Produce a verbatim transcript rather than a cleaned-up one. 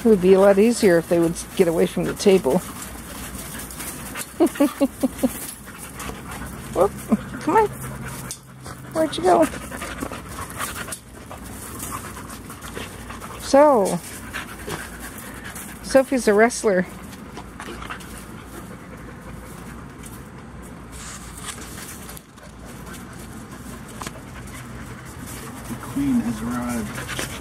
It would be a lot easier if they would get away from the table. Whoop, come on. Where'd you go? So, Sophie's a wrestler. The queen has arrived.